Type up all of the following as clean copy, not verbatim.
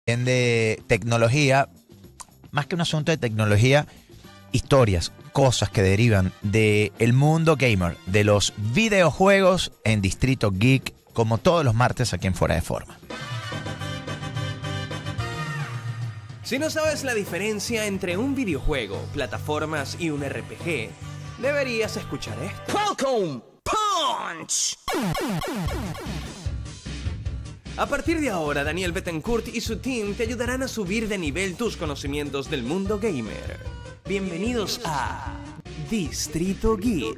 de tecnología, más que un asunto de tecnología, historias, cosas que derivan del mundo gamer, de los videojuegos en Distrito Geek, como todos los martes aquí en Fuera de Forma. Si no sabes la diferencia entre un videojuego, plataformas y un RPG, deberías escuchar esto. Welcome, Punch. A partir de ahora, Daniel Betancourt y su team te ayudarán a subir de nivel tus conocimientos del mundo gamer. Bienvenidos a Distrito Geek.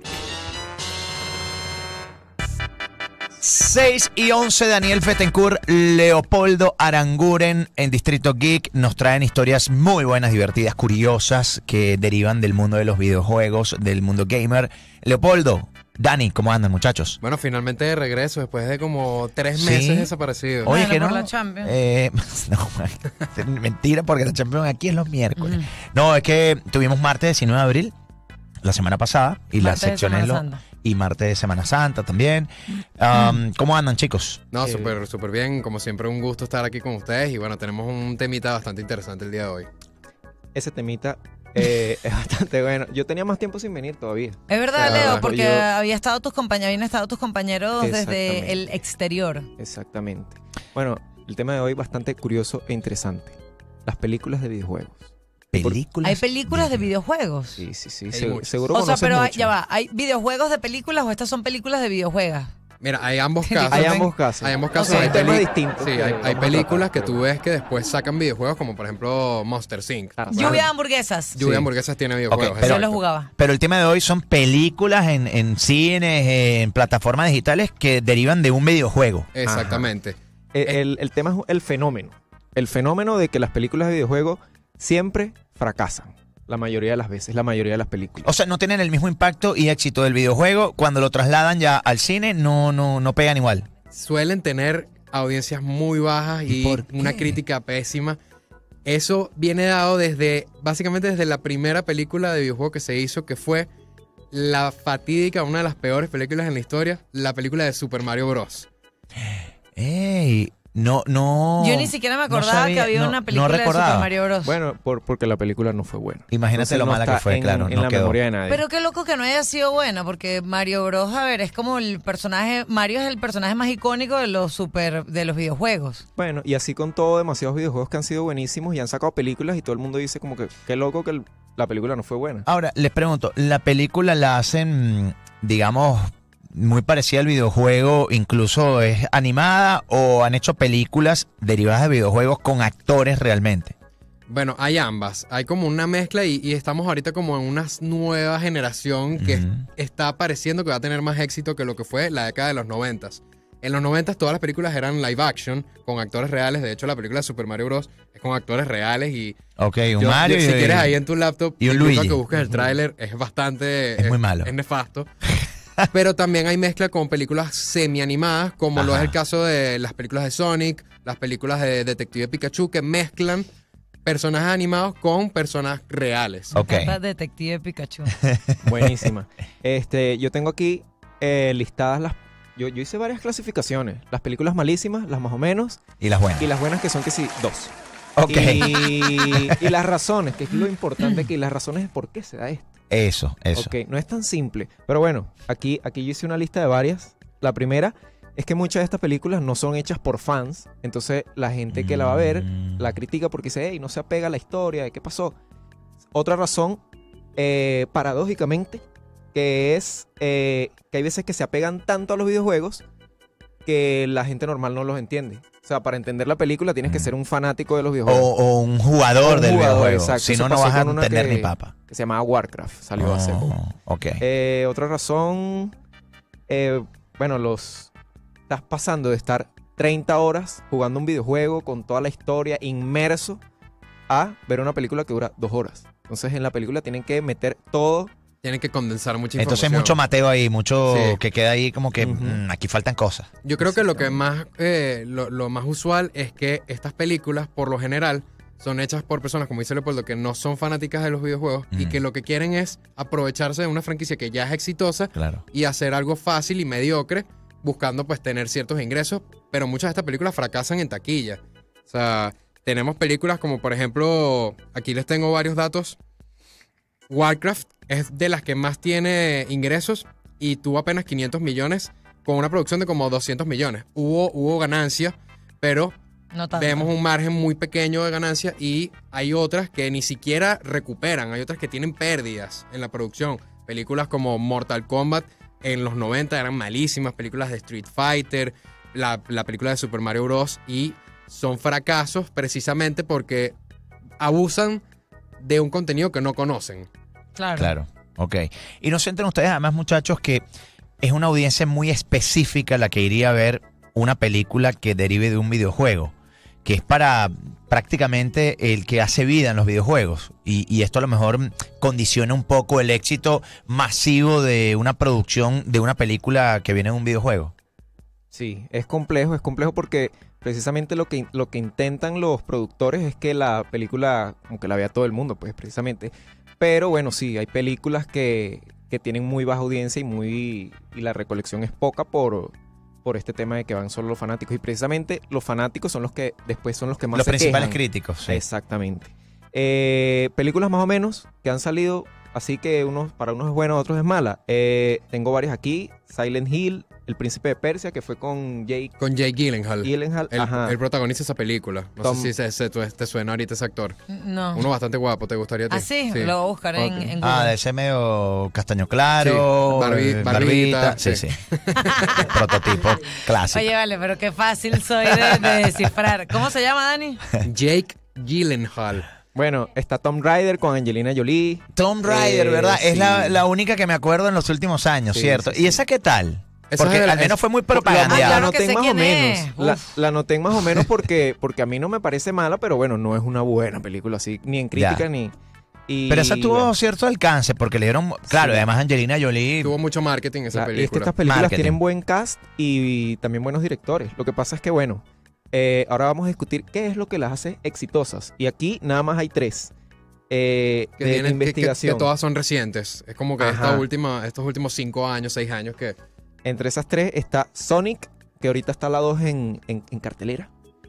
6:11, Daniel Betancourt, Leopoldo Aranguren en Distrito Geek nos traen historias muy buenas, divertidas, curiosas que derivan del mundo de los videojuegos, del mundo gamer. Leopoldo, Dani, ¿cómo andan, muchachos? Bueno, finalmente de regreso, después de como 3 meses desaparecido. Oye, que no. Por la Champions. No, mentira, porque la Champions aquí es los miércoles. No, es que tuvimos martes 19 de abril, la semana pasada, y la sección es y martes de Semana Santa también. ¿Cómo andan, chicos? No, súper bien. Como siempre, un gusto estar aquí con ustedes. Y bueno, tenemos un temita bastante interesante el día de hoy. Ese temita es bastante bueno. Yo tenía más tiempo sin venir todavía. Es verdad, Leo, porque habían estado tus compañeros desde el exterior. Exactamente. Bueno, el tema de hoy bastante curioso e interesante. Las películas de videojuegos. ¿Películas? ¿Hay películas de videojuegos? Sí. Seguro O sea, pero mucho. ya va, ¿hay videojuegos de películas o estas son películas de videojuegos? Mira, hay ambos casos. Hay ambos casos. Okay. Hay temas distintos. Sí, hay películas que tú ves que después sacan videojuegos, como por ejemplo Monster Inc. Lluvia de hamburguesas. Lluvia de hamburguesas tiene videojuegos. Okay, Yo lo jugaba. Pero el tema de hoy son películas en cines, en plataformas digitales que derivan de un videojuego. Exactamente. El tema es el fenómeno. El fenómeno de que las películas de videojuegos siempre fracasan. La mayoría de las veces, la mayoría de las películas. O sea, no tienen el mismo impacto y éxito del videojuego. Cuando lo trasladan ya al cine, no pegan igual. Suelen tener audiencias muy bajas y una crítica pésima. Eso viene dado básicamente desde la primera película de videojuego que se hizo, que fue la fatídica, una de las peores películas en la historia, la película de Super Mario Bros. ¡Ey! No. Yo ni siquiera me acordaba que había una película de Super Mario Bros. Bueno, porque la película no fue buena. Imagínate lo mala que fue, claro. En no la quedó. memoria de nadie. Pero qué loco que no haya sido buena, porque Mario Bros, a ver, es como el personaje, Mario es el personaje más icónico de los videojuegos. Bueno, y así con todo, demasiados videojuegos que han sido buenísimos y han sacado películas y todo el mundo dice como que qué loco que la película no fue buena. Ahora, les pregunto, ¿la película la hacen, digamos, muy parecida al videojuego, incluso es animada, o han hecho películas derivadas de videojuegos con actores realmente? Bueno, hay ambas. Hay como una mezcla y estamos ahorita como en una nueva generación que está apareciendo que va a tener más éxito que lo que fue la década de los 90s. En los 90s todas las películas eran live action, con actores reales. De hecho, la película de Super Mario Bros. Es con actores reales y... Ok, Mario si quieres ahí en tu laptop y un Luigi. Que busques el tráiler, es bastante... Es muy malo. Es nefasto. Pero también hay mezcla con películas semi-animadas, como lo es el caso de las películas de Sonic, las películas de Detective Pikachu, que mezclan personajes animados con personas reales. Ok. Detective Pikachu. Buenísima. Yo tengo aquí listadas Yo hice varias clasificaciones. Las películas malísimas, las más o menos. Y las buenas. Y las buenas que son que sí, 2. Ok. Y las razones, que es lo importante aquí, las razones de por qué se da esto. Eso. Ok, no es tan simple. Pero bueno, aquí yo hice una lista de varias. La primera es que muchas de estas películas no son hechas por fans. Entonces la gente que la va a ver la critica porque dice, hey, no se apega a la historia, ¿qué pasó? Otra razón, paradójicamente, que es que hay veces que se apegan tanto a los videojuegos que la gente normal no los entiende. O sea, para entender la película tienes que ser un fanático de los videojuegos. O un jugador del videojuego. Exacto. Si no, Eso no pasó vas a con una entender ni papa. Que se llamaba Warcraft. Salió hace poco. Ok. Otra razón, estás pasando de estar 30 horas jugando un videojuego con toda la historia inmerso a ver una película que dura 2 horas. Entonces en la película tienen que meter todo. Tienen que condensar mucha Entonces información. mucho Mateo ahí, mucho Sí. que queda ahí como que aquí faltan cosas. Yo creo que lo que más lo más usual es que estas películas, por lo general, son hechas por personas, como dice Leopoldo, que no son fanáticas de los videojuegos y que lo que quieren es aprovecharse de una franquicia que ya es exitosa y hacer algo fácil y mediocre, buscando pues tener ciertos ingresos, pero muchas de estas películas fracasan en taquilla. O sea, tenemos películas como, por ejemplo, aquí les tengo varios datos. Warcraft es de las que más tiene ingresos y tuvo apenas 500 millones con una producción de como 200 millones. Hubo ganancia, pero No tanto. vemos un margen muy pequeño de ganancia y hay otras que ni siquiera recuperan, hay otras que tienen pérdidas en la producción. Películas como Mortal Kombat en los 90 eran malísimas, películas de Street Fighter, la película de Super Mario Bros. Y son fracasos precisamente porque abusan de un contenido que no conocen. Claro. Claro, ok. Y no sienten ustedes además, muchachos, que es una audiencia muy específica la que iría a ver una película que derive de un videojuego, que es para prácticamente el que hace vida en los videojuegos. Y esto a lo mejor condiciona un poco el éxito masivo de una producción de una película que viene de un videojuego. Sí, es complejo porque precisamente lo que intentan los productores es que la película, como que la vea todo el mundo, pues precisamente. Pero bueno, sí, hay películas que tienen muy baja audiencia y la recolección es poca por este tema de que van solo los fanáticos. Y precisamente los fanáticos son los que después son los que más Los se principales quejan. críticos, sí. Exactamente. Películas más o menos que han salido, así que para unos es buena, otros es mala. Tengo varias aquí. Silent Hill, El Príncipe de Persia, que fue con Jake Con Jake Gyllenhaal. Gyllenhaal. Ajá. Él protagoniza esa película. No Tom- sé si te suena ahorita ese actor. No. Uno bastante guapo, ¿te gustaría a ti? Ah, sí, lo voy a buscar en, Ok. en Google. De ese medio castaño claro, Sí, barbita, Sí, sí. sí. Prototipo clásico. Oye, vale, pero qué fácil soy de descifrar. ¿Cómo se llama, Dani? Jake Gyllenhaal. Bueno, está Tomb Raider con Angelina Jolie. Tomb Raider, ¿verdad? sí. Es la única que me acuerdo en los últimos años, Sí, ¿cierto? sí, sí. ¿Y esa qué tal? Esa Porque es de la- al menos fue muy La propagandeada. claro que noté sé más o quién menos. es. La noté más o menos porque a mí no me parece mala, pero bueno, no es una buena película así, ni en crítica Ya. ni... Pero esa tuvo bueno, cierto alcance porque le dieron, claro, Sí. además Angelina Jolie. Tuvo mucho marketing esa y es que película. estas películas Marketing. tienen buen cast y también buenos directores. Lo que pasa es que, bueno, ahora vamos a discutir qué es lo que las hace exitosas. Y aquí nada más hay tres de investigación. que todas son recientes. Es como que Ajá. estos últimos 5 años, 6 años que... Entre esas tres está Sonic, que ahorita está la 2 en cartelera.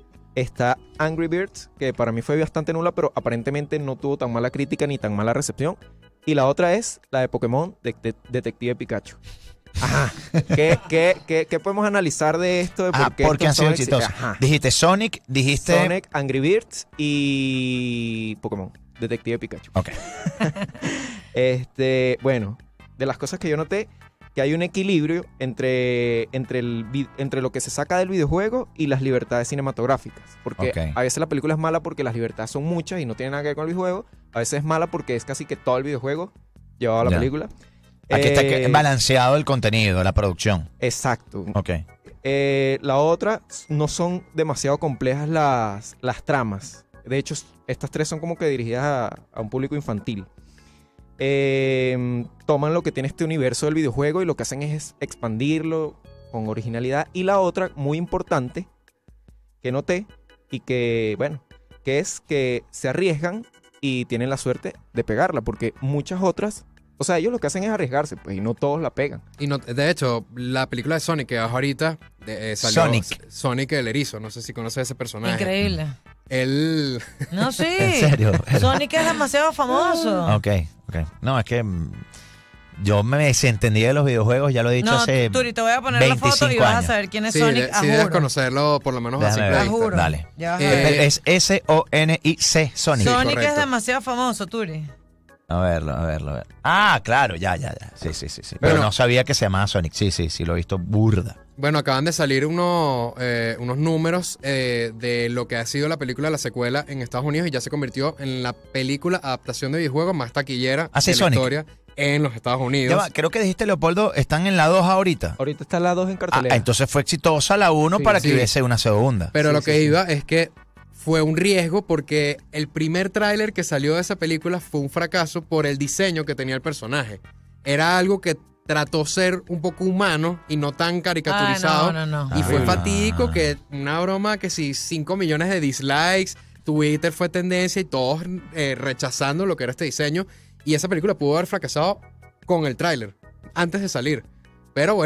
Está Angry Birds, que para mí fue bastante nula, pero aparentemente no tuvo tan mala crítica ni tan mala recepción. Y la otra es la de Pokémon, Detective Pikachu. Ajá. ¿Qué podemos analizar de esto? De Porque han estos sido son exitosos. Ajá. Dijiste Sonic, dijiste... Sonic, Angry Birds y Pokémon, Detective Pikachu. Ok. Bueno, de las cosas que yo noté, que hay un equilibrio entre lo que se saca del videojuego y las libertades cinematográficas. Porque Ok. a veces la película es mala porque las libertades son muchas y no tiene nada que ver con el videojuego. A veces es mala porque es casi que todo el videojuego llevado a la Ya. película. Aquí está Eh, balanceado el contenido, la producción. Exacto. Ok. La otra, no son demasiado complejas las tramas. De hecho, estas tres son como que dirigidas a un público infantil. Toman lo que tiene este universo del videojuego y lo que hacen es expandirlo con originalidad. Y la otra, muy importante, que noté y que, bueno, que es que se arriesgan y tienen la suerte de pegarla, porque muchas otras, o sea, ellos lo que hacen es arriesgarse, pues, y no todos la pegan. Y no, de hecho, la película de Sonic que bajo ahorita salió Sonic el erizo. No sé si conoces ese personaje. Increíble. Él... No, sí. ¿En serio? Sonic es demasiado famoso. Ok. No, es que yo me desentendí de los videojuegos, ya lo he dicho No, hace Turi, te voy a poner la foto y 25 vas a años. saber quién es Sí, Sonic, a sí debes juro. conocerlo por lo menos a Déjame simple ver. A vista. juro. Dale. Ya vas a ver. Es S-O-N-I-C, Sonic. Sí, Sonic correcto. es demasiado famoso, Turi. A verlo. Ah, claro, ya. Sí. Pero Bueno. no sabía que se llamaba Sonic. Sí, lo he visto burda. Bueno, acaban de salir unos números de lo que ha sido la película, la secuela en Estados Unidos, y ya se convirtió en la película adaptación de videojuegos más taquillera Ah, sí, de la Sonic. historia en los Estados Ya Unidos. va, creo que dijiste, Leopoldo, están en la 2 ahorita. Ahorita está la 2 en cartelera. Entonces fue exitosa la 1 Sí, para que sí. hubiese una segunda. Pero Sí, lo sí, que sí. iba es que fue un riesgo porque el primer tráiler que salió de esa película fue un fracaso por el diseño que tenía el personaje. Era algo que trató ser un poco humano y no tan caricaturizado. No. Y fue Ah. fatídico que una broma que si 5 millones de dislikes, Twitter fue tendencia y todos rechazando lo que era este diseño. Y esa película pudo haber fracasado con el tráiler antes de salir. Pero bueno,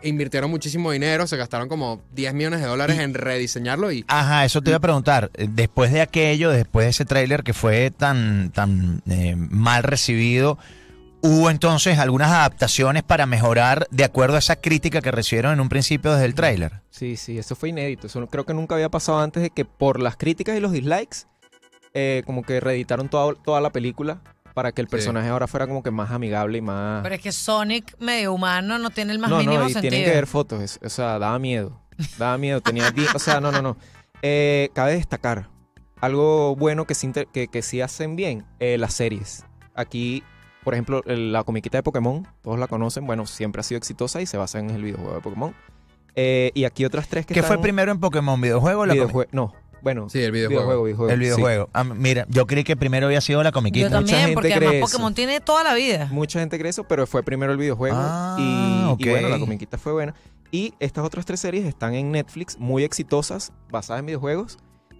invirtieron muchísimo dinero, se gastaron como $10 millones en rediseñarlo y Ajá, eso te iba a preguntar. Después de aquello, después de ese tráiler que fue tan mal recibido, ¿hubo entonces algunas adaptaciones para mejorar de acuerdo a esa crítica que recibieron en un principio desde el tráiler? Sí, eso fue inédito. Eso creo que nunca había pasado antes, de que por las críticas y los dislikes, como que reeditaron toda la película para que el personaje ahora fuera como que más amigable y más... Pero es que Sonic, medio humano, no tiene el más No, mínimo y sentido. tienen que ver fotos. O sea, daba miedo. Tenía... o sea, no. Cabe destacar algo bueno que sí hacen bien, las series. Aquí, por ejemplo, la comiquita de Pokémon, todos la conocen. Bueno, siempre ha sido exitosa y se basa en el videojuego de Pokémon. Y aquí otras tres que ¿Qué están... fue primero en Pokémon? ¿Videojuego o la comiquita? No, bueno, Sí, el videojuego. El videojuego. Ah, mira, yo creí que primero había sido la comiquita. Yo también, gente porque cree además eso. Pokémon tiene toda la vida. Mucha gente cree eso, pero fue primero el videojuego. Ah, y bueno, ok. la comiquita fue buena. Y estas otras tres series están en Netflix, muy exitosas, basadas en videojuegos.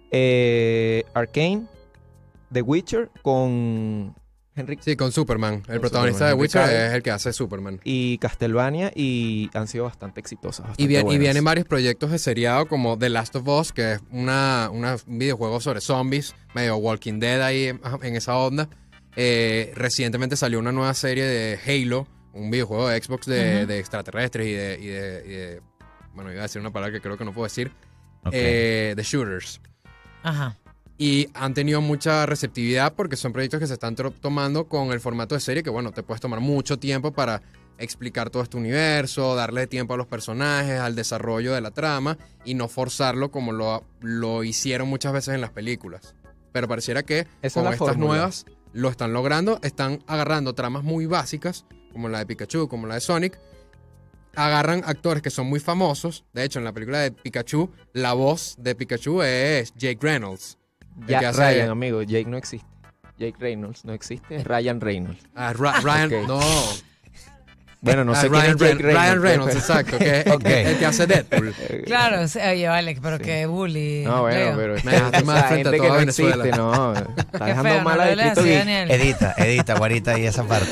Arcane, The Witcher, con Henry sí, con Superman. El Con protagonista Superman, de Henry Witcher Cavill. es el que hace Superman. y Castlevania, y han sido bastante exitosas. Y bastante vienen buenas. varios proyectos de seriado como The Last of Us, que es un videojuego sobre zombies, medio Walking Dead ahí en esa onda. Recientemente salió una nueva serie de Halo, un videojuego de Xbox de extraterrestres y de... Bueno, iba a decir una palabra que creo que no puedo decir. Ok. De shooters. Ajá. Y han tenido mucha receptividad porque son proyectos que se están tomando con el formato de serie que, bueno, te puedes tomar mucho tiempo para explicar todo este universo, darle tiempo a los personajes, al desarrollo de la trama y no forzarlo como lo hicieron muchas veces en las películas. Pero pareciera que Esa es con la estas fórmula. nuevas lo están logrando, están agarrando tramas muy básicas, como la de Pikachu, como la de Sonic, agarran actores que son muy famosos. De hecho, en la película de Pikachu, la voz de Pikachu es Jake Reynolds. El Ya, que hace- Ryan, amigo, Jake no existe. Jake Reynolds no existe, es Ryan Reynolds. Ryan, Ok. no. Bueno, no sé quién Ryan, es Jake Reynolds. Ryan Reynolds, exacto, que es Ok. el que hace Deadpool. Claro, oye, vale, pero qué bully. No, bueno, Leo. pero Me dejaste mal esa frente a gente que toda no Venezuela. existe, no. Está Qué dejando feo, mal no a le hables Distrito así, Geek. Daniel. Edita, guarita ahí esa parte.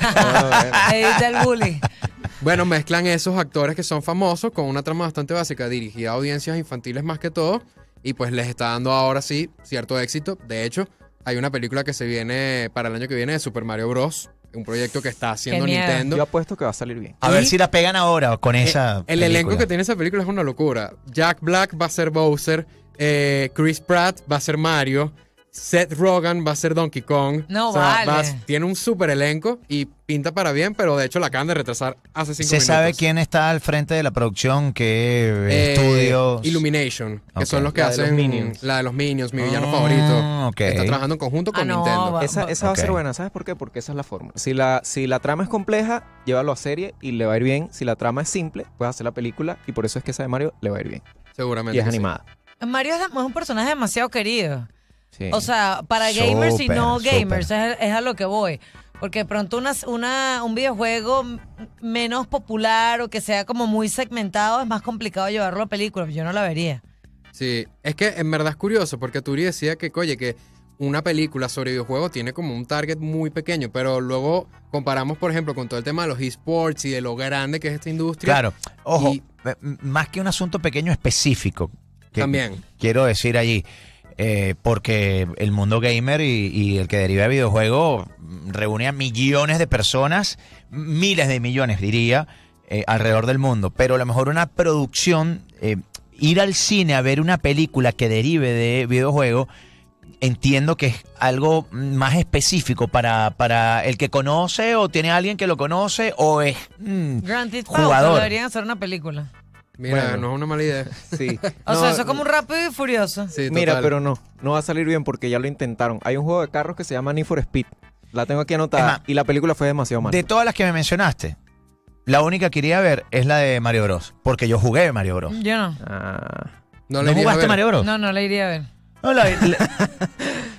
Edita el bully. Bueno, mezclan esos actores que son famosos con una trama bastante básica dirigida a audiencias infantiles más que todo y pues les está dando ahora sí cierto éxito. De hecho, hay una película que se viene para el año que viene de Super Mario Bros. Un proyecto que está haciendo Qué miedo. Nintendo. Yo apuesto que va a salir bien. A ver si la pegan ahora con esa El elenco película. que tiene esa película es una locura. Jack Black va a ser Bowser, Chris Pratt va a ser Mario, Seth Rogen va a ser Donkey Kong. No, vale. Tiene un super elenco y pinta para bien, pero de hecho la acaban de retrasar hace 5 ¿Se minutos. sabe quién está al frente de la producción? ¿Qué estudios? Illumination, que Ok. son los que La de los hacen Minions. la de los Minions, mi villano Ah, favorito. ok. Está trabajando en conjunto con no, Nintendo. va- Esa va a ser ok. buena, ¿sabes por qué? Porque esa es la fórmula. Si la trama es compleja, llévalo a serie y le va a ir bien. Si la trama es simple, puedes hacer la película y por eso es que esa de Mario le va a ir bien. Seguramente. Y es que sí. animada. Mario es un personaje demasiado querido. Sí. O sea, para gamers y no Súper, gamers, es a lo que voy. Porque de pronto un videojuego menos popular o que sea como muy segmentado es más complicado llevarlo a película. Yo no la vería. Sí, es que en verdad es curioso porque Turi decía que, oye, que una película sobre videojuegos tiene como un target muy pequeño, pero luego comparamos, por ejemplo, con todo el tema de los esports y de lo grande que es esta industria. Claro, ojo, Y- más que un asunto pequeño específico. Que También. Quiero decir allí, porque el mundo gamer y el que deriva de videojuegos reúne a millones de personas, miles de millones diría, alrededor del mundo. Pero a lo mejor una producción, ir al cine a ver una película que derive de videojuegos, entiendo que es algo más específico para el que conoce o tiene alguien que lo conoce o es Grand Theft Auto jugador. deberían hacer una película. Mira, Bueno. no es una mala idea. Sí. O No, sea, eso es como un Rápido y Furioso. Sí, Mira, total. pero no va a salir bien porque ya lo intentaron. Hay un juego de carros que se llama Need for Speed. La tengo aquí anotada Es más, y la película fue demasiado mala. De todas las que me mencionaste, la única que iría a ver es la de Mario Bros. Porque yo jugué Mario Bros. Yo no. Ah, No ¿No le iría a jugaste ver. Mario Bros? No, no la iría a ver. No,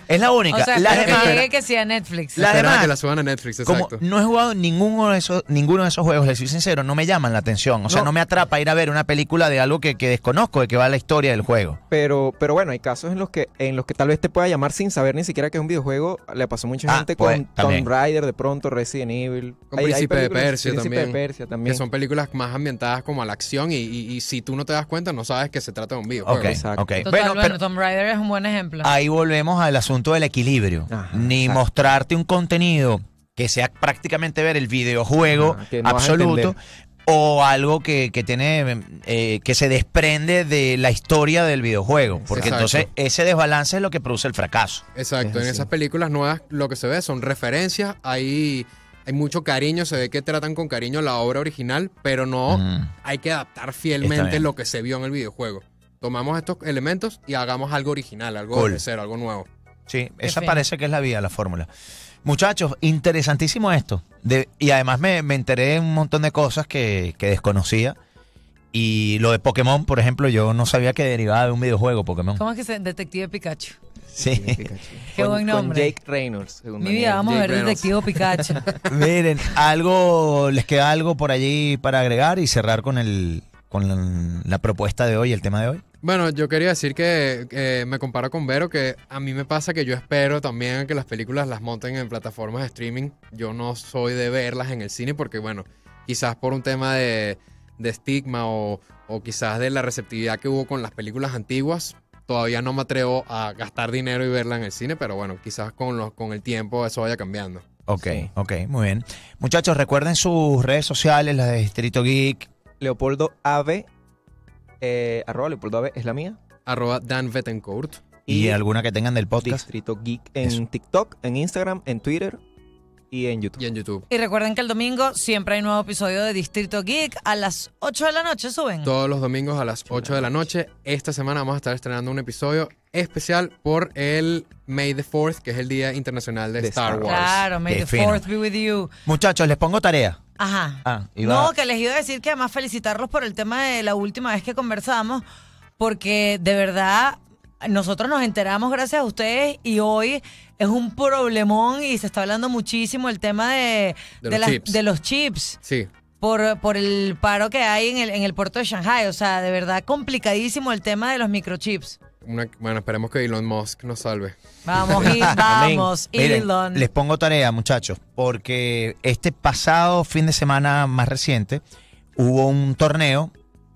Es la única. O sea, Las espera que demás, llegue que sea Netflix. La- Esperar a demás, que la suban a Netflix, como exacto. no he jugado ninguno de esos juegos, les soy sincero, no me llaman la atención. O sea, No. no me atrapa ir a ver una película de algo que desconozco, de que va la historia del juego. Pero bueno, hay casos en los que tal vez te pueda llamar sin saber ni siquiera que es un videojuego. Le pasó a mucha Ah, gente pues, con también. Tomb Raider, de pronto, Resident Evil. Con Príncipe de películas- Persia Príncipe también. de Persia también. Que son películas más ambientadas como a la acción y si tú no te das cuenta, no sabes que se trata de un videojuego. Ok, Exacto. ok. Total, bueno, pero Tomb Raider es un buen ejemplo. ahí volvemos al asunto del equilibrio. Ajá, Ni exacto. mostrarte un contenido que sea prácticamente ver el videojuego Ajá, que no vas a absoluto entender. o algo que tiene que se desprende de la historia del videojuego. Porque Exacto. entonces ese desbalance es lo que produce el fracaso. Exacto, Es en así. esas películas nuevas lo que se ve son referencias, hay mucho cariño, se ve que tratan con cariño la obra original, pero no Mm. hay que adaptar Está fielmente bien. lo que se vio en el videojuego. Tomamos estos elementos y hagamos algo original, algo Cool. de cero, algo nuevo. Sí, esa fino. parece que es la vía, la fórmula. Muchachos, interesantísimo esto. Y además me enteré de un montón de cosas que desconocía. Y lo de Pokémon, por ejemplo, yo no sabía que derivaba de un videojuego Pokémon. ¿Cómo es que se Detective Pikachu? Sí. Pikachu. Qué buen Con nombre. Jake Reynolds, según Mi vida, Daniel. vamos a ver Jake Detective Pikachu. Miren, les queda algo por allí para agregar y cerrar con la propuesta de hoy, el tema de hoy. Bueno, yo quería decir que me comparo con Vero, que a mí me pasa que yo espero también que las películas las monten en plataformas de streaming. Yo no soy de verlas en el cine porque, bueno, quizás por un tema de estigma o quizás de la receptividad que hubo con las películas antiguas, todavía no me atrevo a gastar dinero y verla en el cine, pero bueno, quizás con el tiempo eso vaya cambiando. Ok, Sí. ok, muy bien. Muchachos, recuerden sus redes sociales, las de Distrito Geek. Leopoldo Ave, arroba Leopoldo Ave es la mía. @Dan Bettencourt. Y alguna que tengan del podcast. Distrito Geek en Eso. TikTok, en Instagram, en Twitter y en YouTube. Y en YouTube. Y recuerden que el domingo siempre hay nuevo episodio de Distrito Geek. A las 8 de la noche suben. Todos los domingos a las 8 de la noche. Esta semana vamos a estar estrenando un episodio especial por el May the 4th, que es el Día Internacional de De Star Star Wars. Claro, may Qué the fino. fourth be with you. Muchachos, les pongo tarea. Ajá. Iba- No, que les iba a decir que además felicitarlos por el tema de la última vez que conversamos, porque de verdad nosotros nos enteramos gracias a ustedes y hoy es un problemón y se está hablando muchísimo el tema De los chips. chips Sí, por el paro que hay en el puerto de Shanghai. O sea, de verdad complicadísimo el tema de los microchips. bueno, esperemos que Elon Musk nos salve. Vamos, vamos, Miren, Elon. les pongo tarea, muchachos, porque este pasado fin de semana más reciente hubo un torneo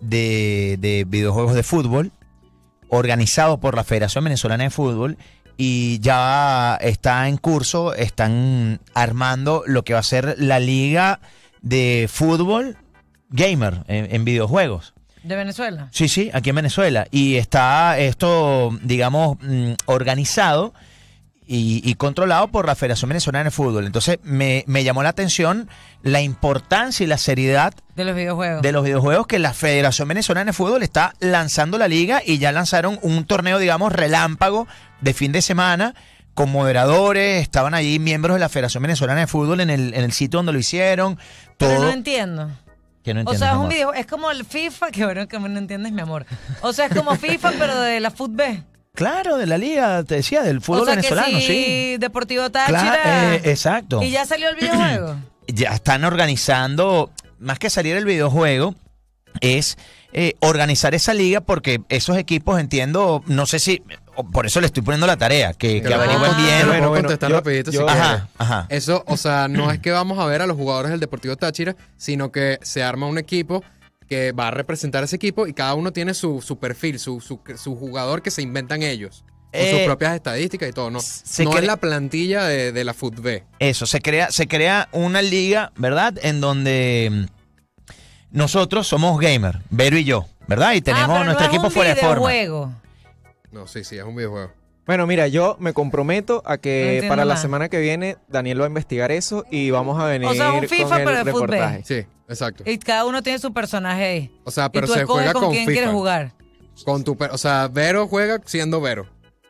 de videojuegos de fútbol organizado por la Federación Venezolana de Fútbol y ya está en curso, están armando lo que va a ser la liga de fútbol gamer en videojuegos. De Venezuela. Sí, sí, aquí en Venezuela. Y está esto, digamos, organizado y controlado por la Federación Venezolana de Fútbol. Entonces me llamó la atención la importancia y la seriedad De los videojuegos. de los videojuegos que la Federación Venezolana de Fútbol está lanzando la liga y ya lanzaron un torneo, digamos, relámpago de fin de semana con moderadores, estaban allí miembros de la Federación Venezolana de Fútbol en el sitio donde lo hicieron, Pero todo. no entiendo. Que no O entiendes, sea, es mi un amor. video, es como el FIFA, que bueno que no entiendes, mi amor. O sea, es como FIFA, pero de la fútbol. Claro, de la liga, te decía, del fútbol O sea, venezolano, que sí. Deportivo Táchira. Claro, exacto. Y ya salió el videojuego. Ya están organizando, más que salir el videojuego, es organizar esa liga porque esos equipos, entiendo, no sé si, por eso le estoy poniendo la tarea, que Te lo averigüen puedo- bien. te lo Bueno, puedo bueno, contestar yo- rapidito si yo- quieres. Ajá, ajá. Eso, o sea, no es que vamos a ver a los jugadores del Deportivo Táchira, sino que se arma un equipo que va a representar ese equipo y cada uno tiene su perfil, su jugador que se inventan ellos. Con sus propias estadísticas y todo. No, se no cre- es la plantilla de la FUTB. Eso, se crea una liga, ¿verdad? En donde nosotros somos gamer, Vero y yo, ¿verdad? Y tenemos pero nuestro no es equipo un fuera de forma. videojuego. No, sí, es un videojuego. Bueno, mira, yo me comprometo a No que entiendo para la nada. semana que viene Daniel va a investigar eso y vamos a venir O sea, un FIFA, con el pero de fútbol. reportaje. Sí, exacto. Y cada uno tiene su personaje ahí. O sea, Y pero tú se escoges juega con con quién FIFA. quieres jugar. O sea, Vero juega siendo Vero.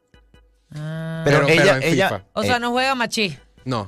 Ah. Pero en ella- FIFA. O sea, no juega machí. No.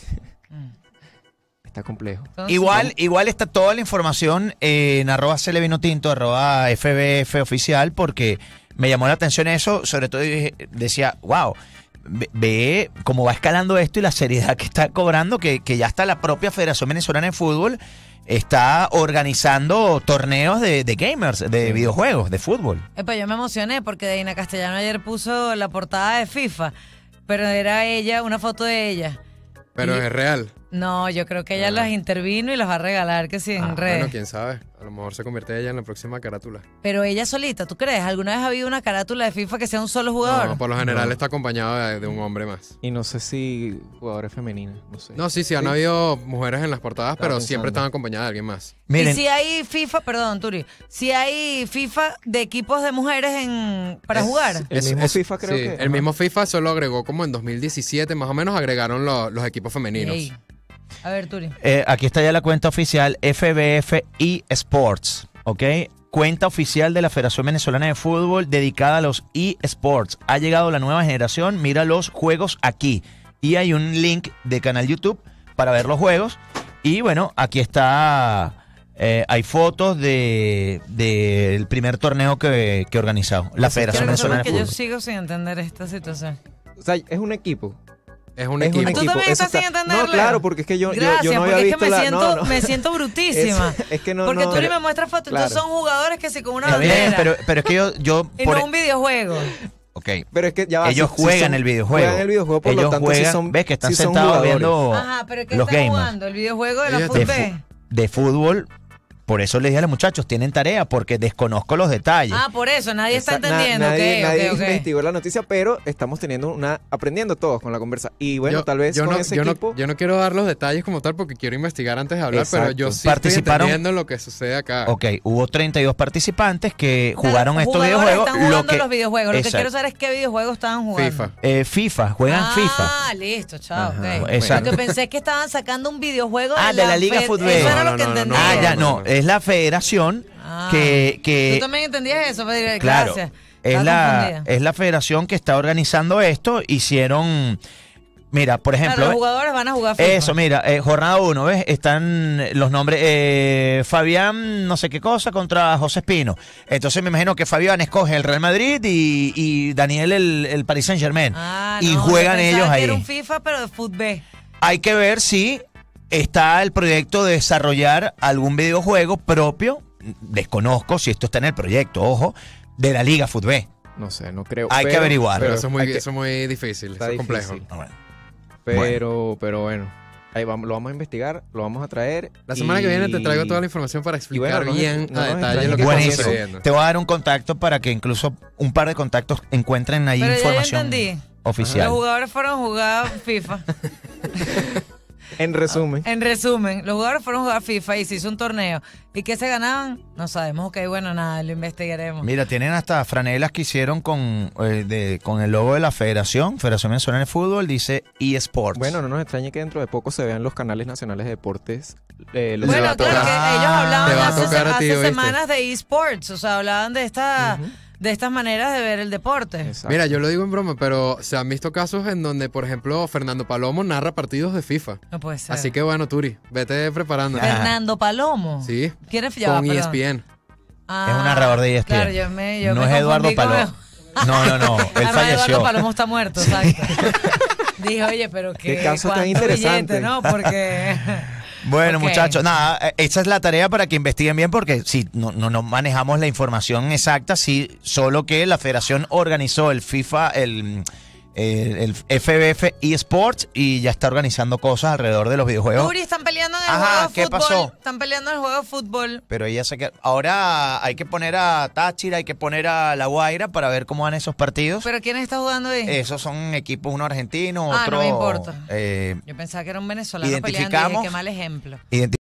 Está complejo. Entonces, Igual está toda la información en @celevinotinto, @FBF oficial, porque me llamó la atención eso, sobre todo decía, wow, ve cómo va escalando esto y la seriedad que está cobrando, que ya está la propia Federación Venezolana de Fútbol está organizando torneos de gamers, de videojuegos, de fútbol. Epa, yo me emocioné porque Deina Castellano ayer puso la portada de FIFA, pero era ella, una foto de ella. Pero Y- es real. No, yo creo que ella las intervino y las va a regalar, que sí, en redes. Bueno, quién sabe. A lo mejor se convierte ella en la próxima carátula. Pero ella solita, ¿tú crees? ¿Alguna vez ha habido una carátula de FIFA que sea un solo jugador? No, por lo general está acompañado de un hombre más. Y no sé si jugadores femeninas, no sé. No, sí, han habido mujeres en las portadas, Estaba pero siempre pensando. están acompañadas de alguien más. Miren, Y si hay FIFA, perdón, Turi, si hay FIFA de equipos de mujeres para jugar. El mismo FIFA creo sí, que... el mismo FIFA solo agregó como en 2017, más o menos agregaron los equipos femeninos. Ey. A ver, Turi. aquí está ya la cuenta oficial FBF eSports, ¿ok? Cuenta oficial de la Federación Venezolana de Fútbol dedicada a los eSports. Ha llegado la nueva generación, mira los juegos aquí. Y hay un link de canal YouTube para ver los juegos. Y bueno, aquí está, hay fotos del primer torneo que he organizado. La Federación Quiero que Venezolana sepas de que yo Fútbol. sigo sin entender esta situación. O sea, es un equipo. Es un Es un equipo. equipo. ¿Tú también Eso estás sin está- entenderlo? No, claro, porque es que yo Gracias, no había porque es visto que me la... siento, no, no. me siento brutísima. Es que no... Porque no, Turi me muestra fotos, claro. entonces son jugadores que sí con una Está bien, bandera. pero es que yo Y por- no un videojuego. ok. Pero es que ya va, Ellos sí juegan son- el videojuego. Juegan el videojuego, por Ellos lo tanto juegan, sí son... ves que están sí son sentados jugadores. viendo Ajá, pero ¿qué los están gamers. jugando? ¿El videojuego de la Ellos de, FUTB? de fútbol. Por eso les dije a los muchachos, tienen tarea porque desconozco los detalles. Ah, por eso, nadie está Esa- entendiendo. nadie ok. investigó la noticia, pero estamos teniendo aprendiendo todos con la conversa. Y bueno, tal vez con ese yo equipo... yo no quiero dar los detalles como tal porque quiero investigar antes de hablar, pero yo Exacto. sí estoy Participaron- entendiendo lo que sucede acá. Ok, hubo 32 participantes que O sea, jugaron los estos jugadores videojuegos. Están jugando los videojuegos. Lo que Exacto. quiero saber es qué videojuegos estaban jugando. FIFA. FIFA, juegan FIFA. Ah, listo, chao. Ajá, ok. exacto. Porque pensé que estaban sacando un videojuego Ah, de la Liga Fed- Fútbol. Eso era No, lo que no, no, entendí. no, Ah, ya, no. no, es la federación Ah. que ¿Tú también entendías eso? Pedro? claro, Gracias. es Estaba confundida. es la federación que está organizando esto. Hicieron, mira, por ejemplo, Claro, los jugadores van a jugar FIFA. eso, mira, jornada 1, ¿ves? Están los nombres, Fabián no sé qué cosa contra José Espino. Entonces me imagino que Fabián escoge el Real Madrid y Daniel el Paris Saint Germain. Ah, y no, juegan yo pensaba ellos que ahí. Era un FIFA, pero de fútbol. Hay que ver si está el proyecto de desarrollar algún videojuego propio. Desconozco si esto está en el proyecto, ojo, de la Liga Fútbol. No sé, no creo. Hay que averiguar. Pero eso es muy, hay que- eso es muy difícil, Está eso es complejo. difícil. Bueno. Pero bueno, ahí vamos, lo vamos a investigar, lo vamos a traer. La semana que viene te traigo toda la información para explicar bueno, bien no a nos detalle extraña lo que que está Buenísimo. sucediendo. Te voy a dar un contacto para que incluso un par de contactos encuentren ahí Pero ya yo información entendí. oficial. Los jugadores fueron a jugar FIFA. En resumen, En resumen, los jugadores fueron a jugar FIFA y se hizo un torneo. ¿Y qué se ganaban? No sabemos. Ok, bueno, nada, lo investigaremos. Mira, tienen hasta franelas que hicieron con el logo de la Federación Venezolana de Fútbol, dice eSports. bueno, no nos extrañe que dentro de poco se vean los canales nacionales de deportes. Los Te va Bueno, a claro, tocar. que ellos Te va hablaban a hace, tocar a ti, hace ¿oíste? semanas de eSports. O sea, hablaban de de estas maneras de ver el deporte. Exacto. Mira, yo lo digo en broma, pero se han visto casos en donde, por ejemplo, Fernando Palomo narra partidos de FIFA. No puede ser. Así que bueno, Turi, vete preparando. Fernando Palomo. Sí, ¿Quién es? Ya va, con perdón. ESPN. Ah, Es un narrador de ESPN. Claro, yo me no es confundí Eduardo con Palomo. No, él Además, falleció. Eduardo Palomo está muerto, exacto. Dije, oye, pero Qué qué caso tan cuánto interesante. billete, ¿no? Porque... Bueno, Ok. muchachos, nada, esa es la tarea para que investiguen bien porque sí, no manejamos la información exacta, sí, solo que la federación organizó el FIFA, el FBF eSports y ya está organizando cosas alrededor de los videojuegos. Uri, están peleando en el Ajá, juego de ¿qué fútbol. pasó? Están peleando en el juego de fútbol. Pero ella se queda. Ahora hay que poner a Táchira, hay que poner a La Guaira para ver cómo van esos partidos. ¿Pero quién está jugando ahí? Esos son equipos, uno argentino, Ah, otro. no me importa. eh, Yo pensaba que era un venezolano peleando y dije, identificamos- qué mal ejemplo.